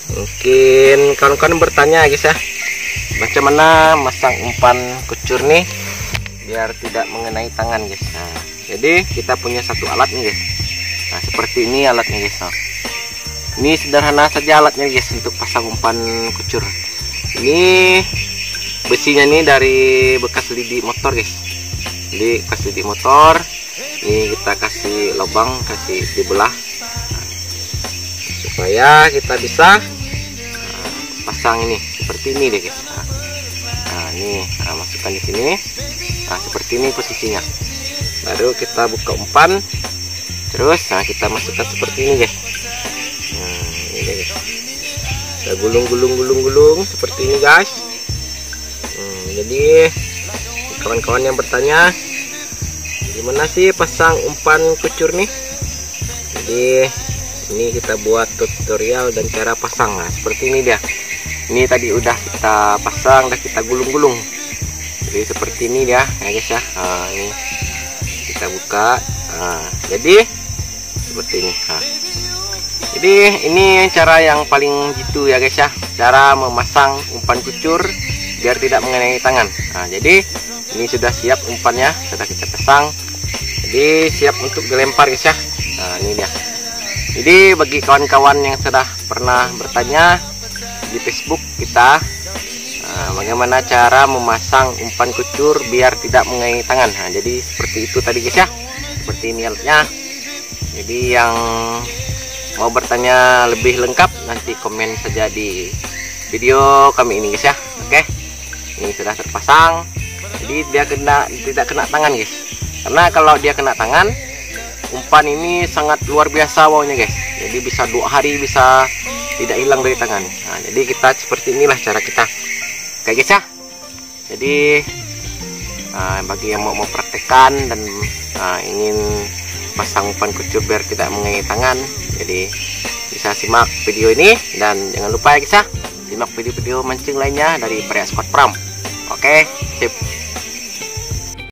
Mungkin kawan-kawan bertanya guys ya, macam mana masang umpan kucur nih biar tidak mengenai tangan guys. Nah, jadi kita punya satu alat nih guys. Nah, seperti ini alatnya guys. Nah, ini sederhana saja alatnya guys untuk pasang umpan kucur. Ini besinya nih dari bekas lidi motor guys. Jadi bekas lidi motor. Ini kita kasih lubang, kasih dibelah supaya kita bisa pasang ini seperti ini deh guys. Nah ini masukkan di sini. Nah seperti ini posisinya. Baru kita buka umpan, terus kita masukkan seperti ini guys. Nah ini deh guys. Kita gulung seperti ini guys. Jadi kawan-kawan yang bertanya, gimana sih pasang umpan kucur nih? Jadi ini kita buat tutorial dan cara pasang. Nah seperti ini dia. Ini tadi udah kita pasang dan kita gulung-gulung. Jadi seperti ini dia ya guys ya. Nah, ini kita buka. Nah, jadi seperti ini. Nah, jadi ini cara yang paling jitu ya guys ya. Cara memasang umpan kucur biar tidak mengenai tangan. Nah, jadi ini sudah siap umpannya, sudah kita pasang. Jadi siap untuk dilempar guys ya. Nah ini dia. Jadi bagi kawan-kawan yang sudah pernah bertanya di Facebook kita, bagaimana cara memasang umpan kucur biar tidak mengenai tangan. Nah, jadi seperti itu tadi guys ya. Seperti ini alatnya. Jadi yang mau bertanya lebih lengkap nanti komen saja di video kami ini guys ya. Oke. Ini sudah terpasang. Jadi dia tidak kena tangan guys. Karena kalau dia kena tangan, umpan ini sangat luar biasa baunya guys. Jadi bisa 2 hari bisa tidak hilang dari tangan. Nah, jadi kita seperti inilah cara kita. Oke guys ya. Jadi bagi yang mau praktekkan dan ingin pasang umpan kucur biar tidak mengenai tangan, jadi bisa simak video ini dan jangan lupa ya guys ya, simak video-video mancing lainnya dari Pria Squad Pram. Oke, sip.